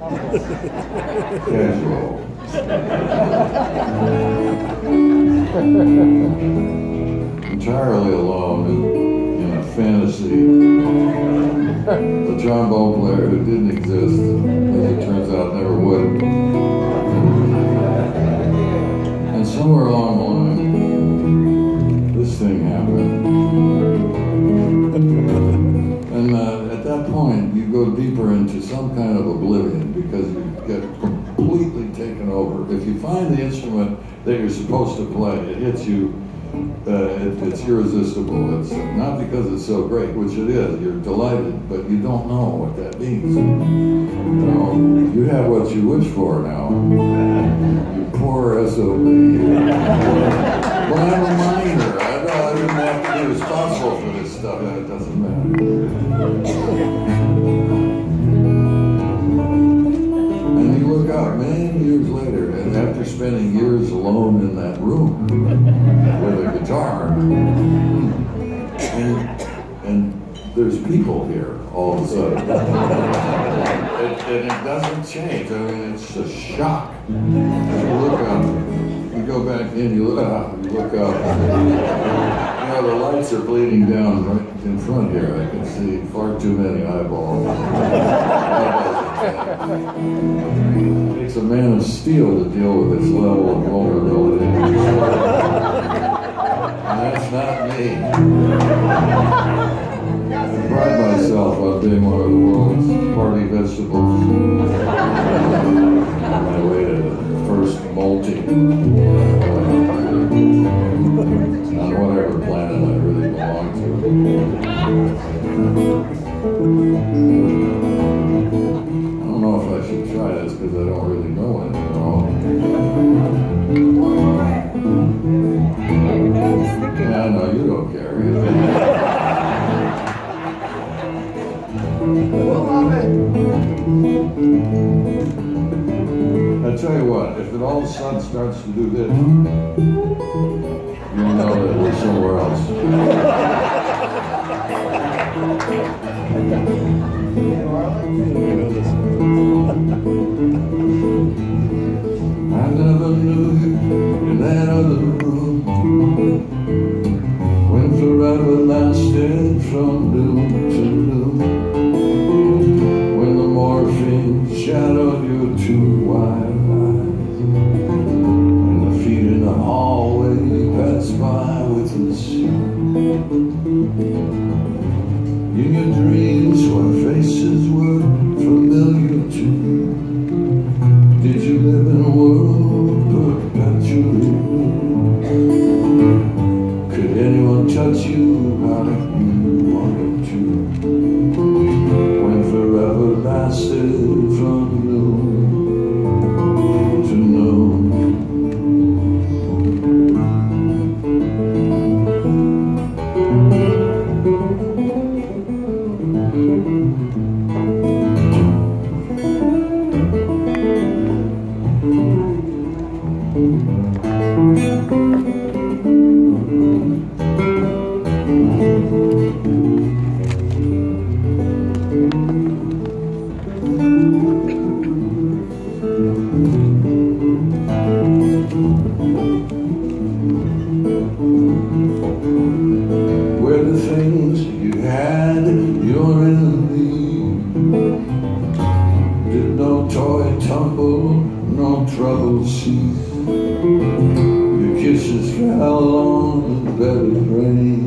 Casual. Entirely alone in a fantasy. A trombone player who didn't exist, as it turns out, never would. And somewhere along the line, this thing happened. And at that point, you go deeper into some kind of oblivion because you get completely taken over. If you find the instrument that you're supposed to play, it hits you, it's irresistible. It's not because it's so great, which it is. You're delighted, but you don't know what that means. You know, you have what you wish for now. You poor SOB. Well, I'm a minor. I didn't have to be responsible for this stuff. It doesn't matter. And you look out many years later, and after spending years alone in that room with a guitar, and there's people here all of a sudden. And it doesn't change. I mean, it's a shock. You look up, you go back in, you look up. You know, the lights are bleeding down right in front here. I can see far too many eyeballs. It takes a man of steel to deal with this level of vulnerability. And that's not me. I pride myself on being one of the world's party vegetables. On my way to the first molting on whatever planet I really belong to. I don't know if I should try this because I don't really know anything at all. Yeah, I know you don't care. I tell you what, if it all of a sudden starts to do this, you'll know that we're somewhere else. I never knew you in that other room when forever lasted from noon to noon, when the morphine shadowed your two wide eyes, and the feet in the hallway passed by with the sun. In your dreams, what faces were familiar to you? Did you live in a world perpetually new? Could anyone touch you like you wanted to? When forever lasted from noon to noon. Where the things you had, your enemy, did no toy tumble, no trouble cease. Your kisses fell on the bed of rain.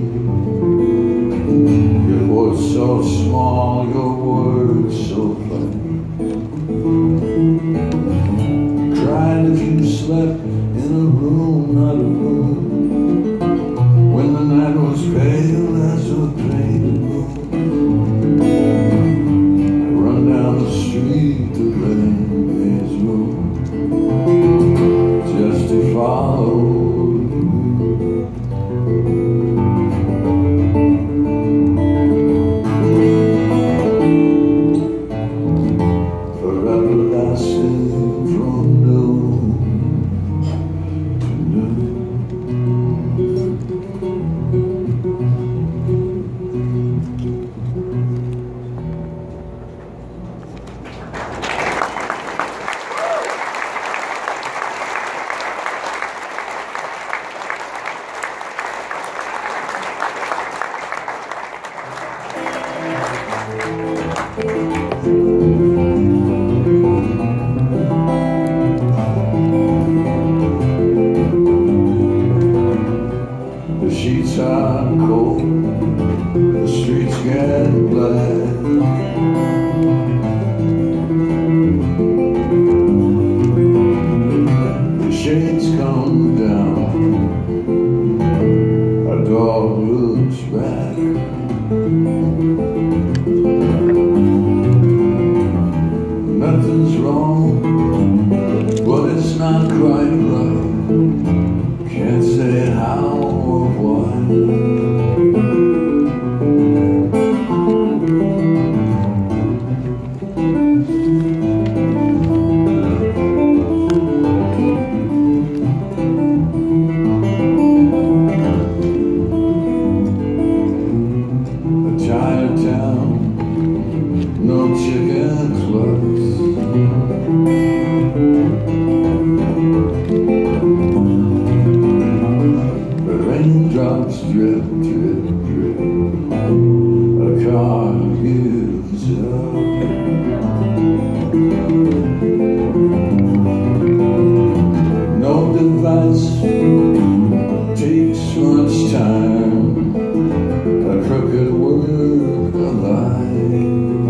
Your voice so small, your words so plain. Cried if you slept in a room, not a room, when the night was pale as a painted moon. I run down the street to Lenny's room just to follow you. Forever lasting from noon to noon. Nothing's wrong, but it's not quite right. Can't say how or why. A tired town, no chicken clucks. The raindrops drip, drip, drip. A car gives up. No device takes much time. A crooked word, a lie.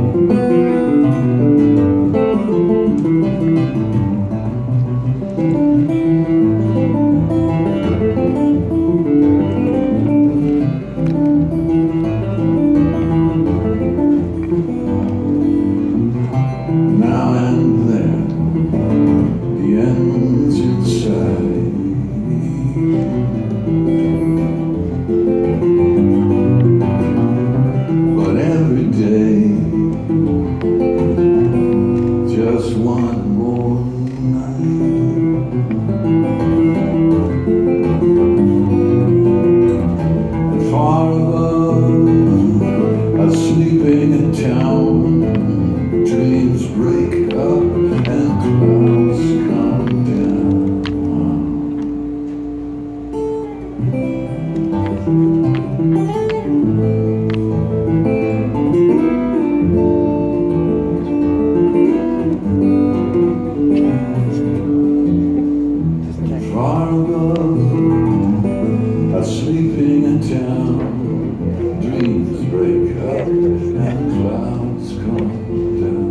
Now and then, the end's inside. But every day, just one more night. And far above, a sleeping town, dreams break up and clouds come down. Far above, a sleeping town, dreams break up and clouds come down.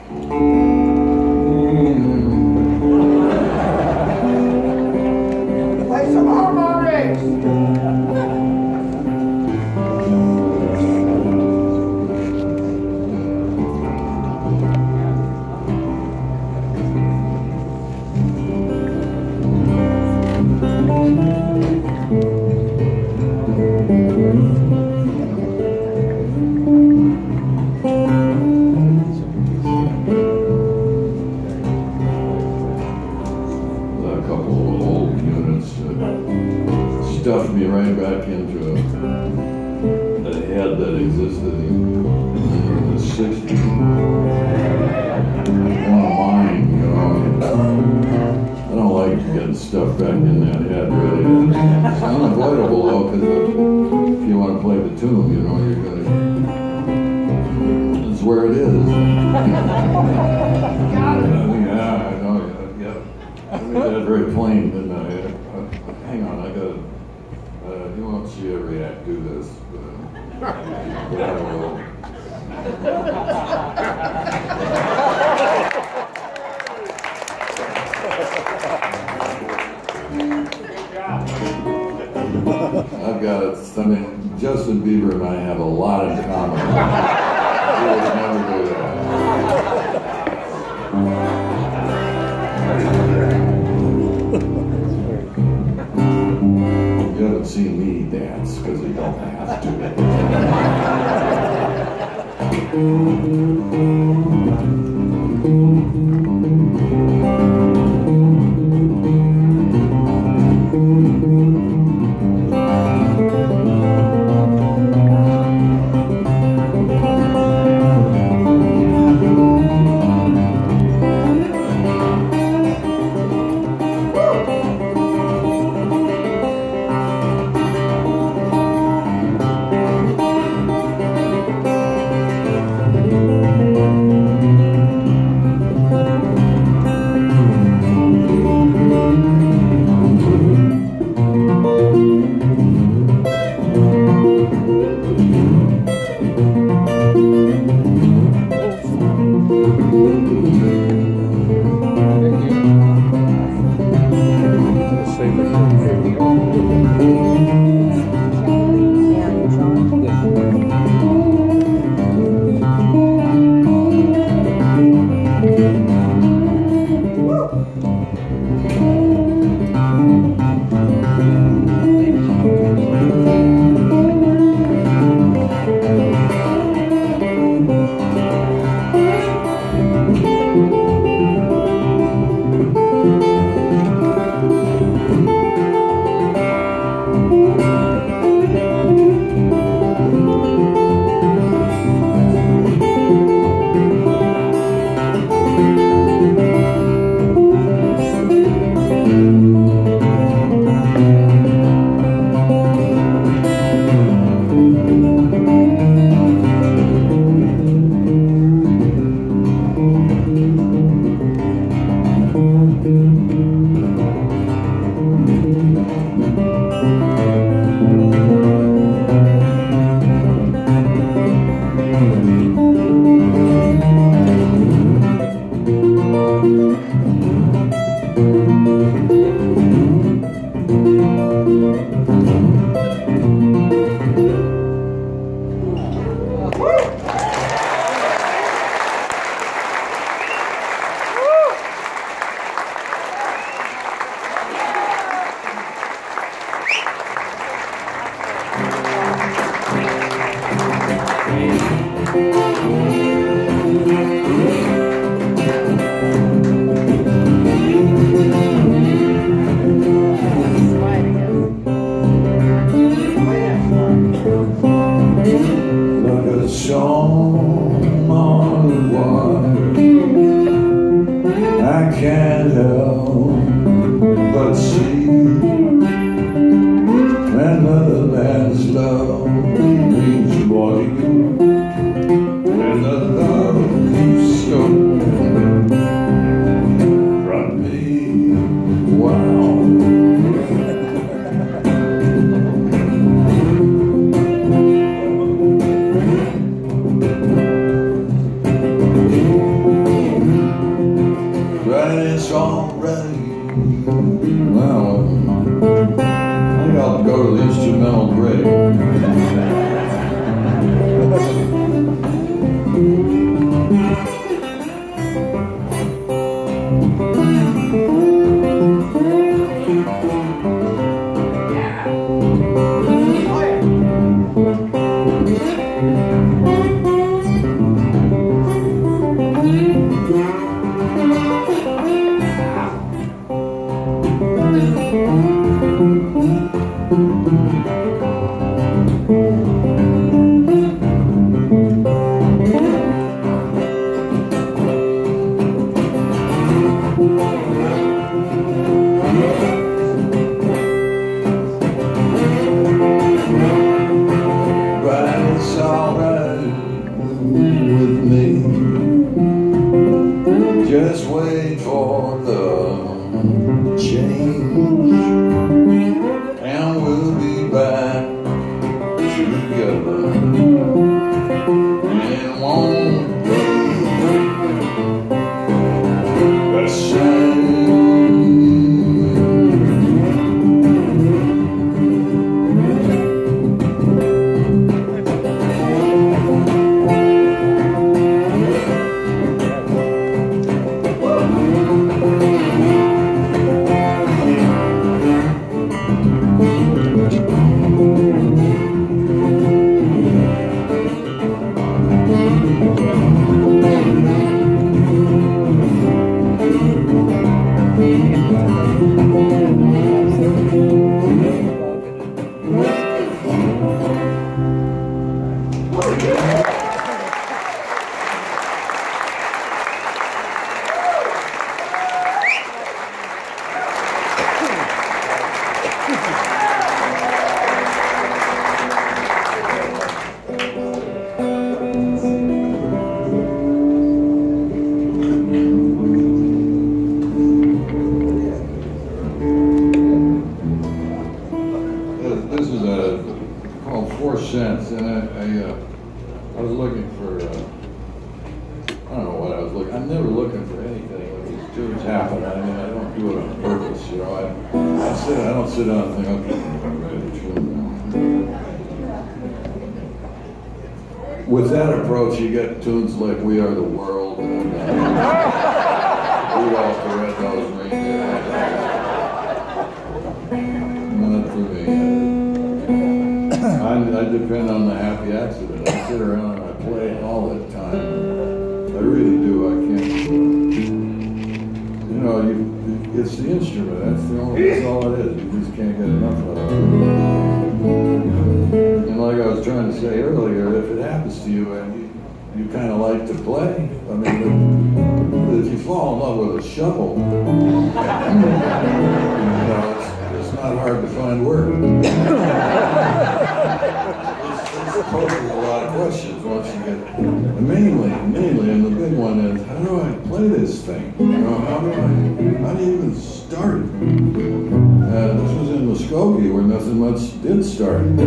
Play some harmonics! Stuffed me right back into a head that existed in the 60s. One of mine, you know. I don't like getting stuff back in that head, really. It's unavoidable, though, because if you want to play the tune, you know, you're going to... It's where it is. Yeah, I know. Yeah. I made that very plain, didn't I? Hang on, I got to... you won't see a react to this, but I will. I've got it. I mean, Justin Bieber and I have a lot in common. We would never do that. You haven't seen me dance because you don't have to. change, and we'll be back together. And it won't be the same. This is called 4 Cents, and I was looking for, I don't know what I was looking, I'm never looking for anything when these tunes happen. I mean, I don't do it on purpose, you know. I don't sit down and think, okay, I'm ready to tune now. With that approach, you get tunes like We Are the World, and Rudolph the Red-Nosed Reindeer. Not for me. I depend on the happy accident. I sit around and I play all the time. I really do. I can't. You know, it's the instrument. That's all it is. You just can't get enough of it. And like I was trying to say earlier, if it happens to you and you kind of like to play, I mean, if you fall in love with a shovel, you know, it's not hard to find work. It poses a lot of questions once you get, mainly, and the big one is, how do I play this thing? You know, how do you even start it? This was in Muskogee where nothing much did start. And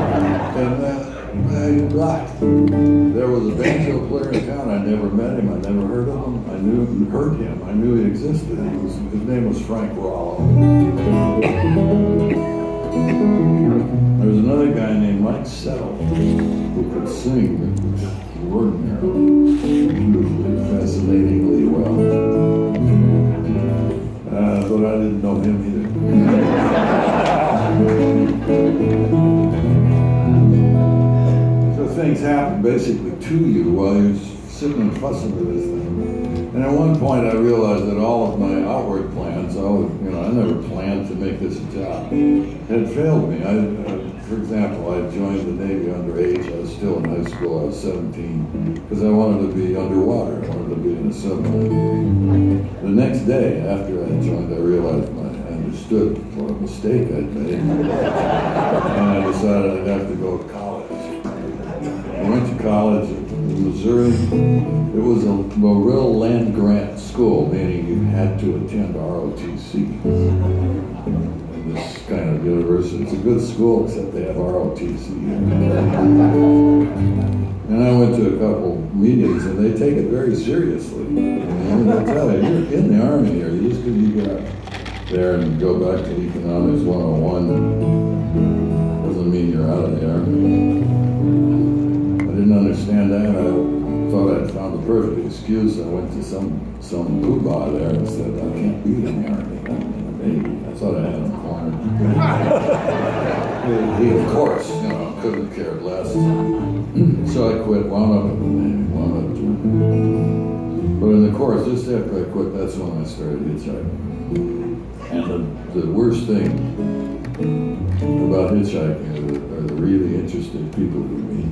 there was a banjo player in town. I never met him. I never heard of him. I heard him. I knew he existed. His name was Frank Rollo. There was another guy named Mike Settle who could sing extraordinarily, beautifully, fascinatingly well. But I didn't know him either. So things happen basically to you while you're sitting and fussing with this thing. And at one point I realized that all of my outward plans, I never planned to make this a job, had failed me. For example, I joined the Navy underage. I was still in high school. I was 17 because I wanted to be underwater. I wanted to be in a submarine. The next day after I joined, I realized I understood what a mistake I'd made. And I decided I'd have to go to college. I went to college in Missouri. It was a real land-grant school, meaning you had to attend ROTC. This kind of university. It's a good school, except they have ROTC. And I went to a couple meetings, and they take it very seriously. And they'll tell you, you're in the Army here. Just because you get up there and go back to Economics 101 doesn't mean you're out of the Army. I didn't understand that. I thought I'd found the perfect excuse. I went to some poobah there and said, I can't be in the Army. I'm in the Navy. I thought I had him cornered. He, of course, couldn't care less. So I quit, wound up in the Navy, wound up doing it. But in the course, just after I quit, that's when I started hitchhiking. And the worst thing about hitchhiking are the really interesting people you meet.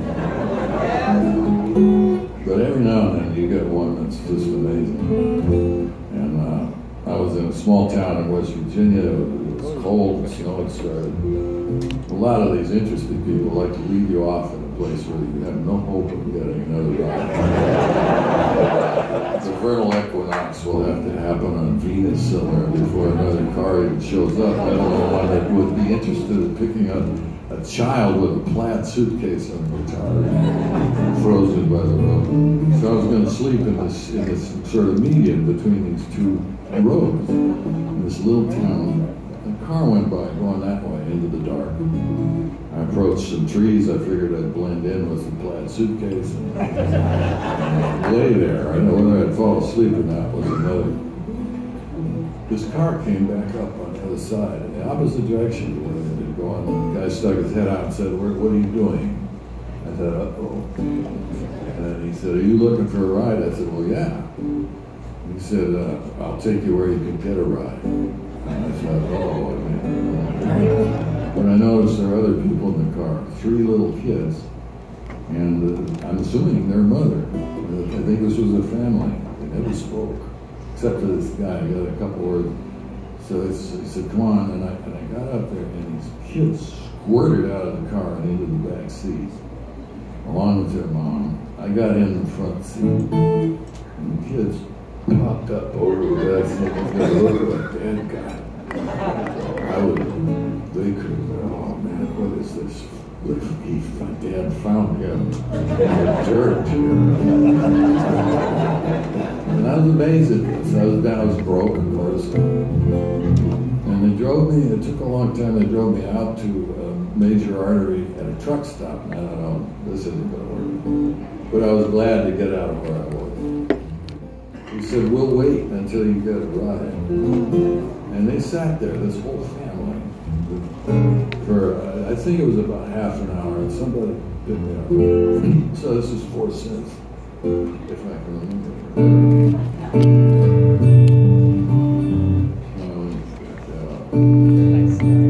But every now and then you get one that's just amazing. And I was in a small town in West Virginia. It was cold, the snow had started. A lot of these interesting people like to lead you off in a place where you have no hope of getting another ride. The vernal equinox will have to happen on Venus somewhere before another car even shows up. I don't know one that would be interested in picking up a child with a plaid suitcase on the guitar, frozen by the road. So I was going to sleep in this sort of median between these two roads, in this little town. A car went by going that way into the dark. I approached some trees. I figured I'd blend in with the plaid suitcase and lay there. I know whether I'd fall asleep or not was another. This car came back up on the other side, in the opposite direction to where it had gone. The guy stuck his head out and said, "What are you doing?" I said, "Uh-oh." And he said, "Are you looking for a ride?" I said, "Well, yeah." He said, "I'll take you where you can get a ride." And I said, "Oh." But I noticed there are other people in the car, 3 little kids, and I'm assuming their mother. I think this was a family. They never spoke, except to this guy. I got a couple words. So he said, "Come on," and I got up there, and these kids squirted out of the car and into the back seat, along with their mom. I got in the front seat, and the kids popped up over the back seat, and they looked like Dad got it. They could, oh man, what is this? My dad found him in the dirt here. And I was amazed at this. I was broke, of course. And they drove me, it took a long time, they drove me out to a major artery at a truck stop. And I don't know, this isn't going to work. But I was glad to get out of where I was. He said, "We'll wait until you get a ride." And they sat there, this whole family, for I think it was about half an hour, and somebody picked me up. So this is 4 cents, if I can remember. Nice story.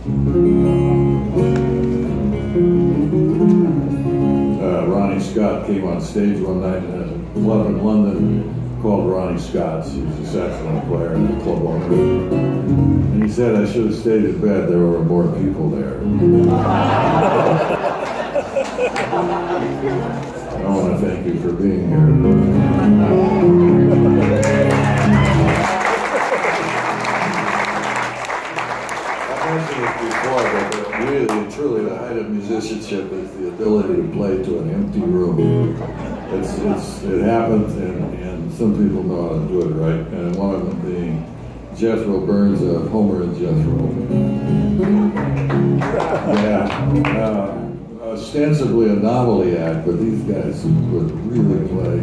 Ronnie Scott came on stage one night at a club in London called Ronnie Scott's. He was a saxophone player and a club owner. And he said, I should have stayed in bed, there were more people there. I want to thank you for being here. Before, but really, truly, the height of musicianship is the ability to play to an empty room. It happens, and some people know how to do it right. And one of them being Jethro Burns of Homer and Jethro. Yeah, ostensibly a novelty act, but these guys would really play.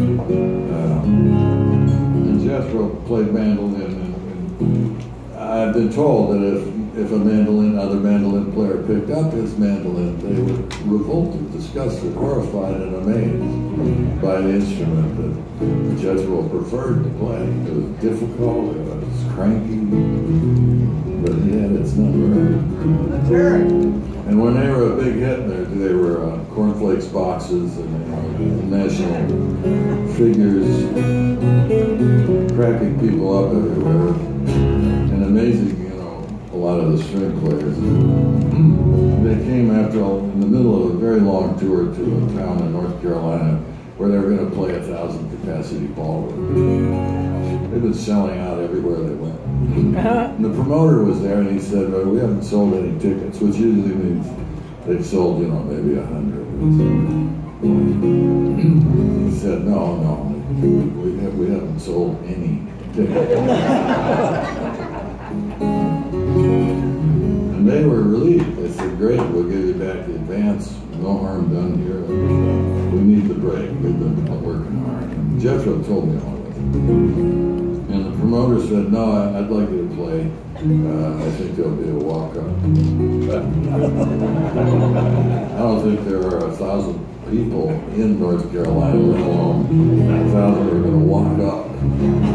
And Jethro played mandolin, and I've been told that if a other mandolin player picked up his mandolin, they were revolted, disgusted, horrified, and amazed by the instrument that Jethro preferred to play. It was difficult, it was cranky, but he had its number. And when they were a big hit, they were cornflakes boxes and national figures, cracking people up everywhere, and amazing. A lot of the string players. They came in the middle of a very long tour to a town in North Carolina where they were going to play a 1,000-capacity ballroom. They've been selling out everywhere they went. And the promoter was there, and he said, well, we haven't sold any tickets, which usually means they've sold, maybe 100. He said, no, we haven't sold any tickets. And they were relieved. They said, great, we'll give you back the advance. No harm done here. We need the break. We've been working hard. And Jethro told me all of it. And the promoter said, no, I'd like you to play. I think there'll be a walk-up. I don't think there are 1,000 people in North Carolina, let alone 1,000 are going to walk up.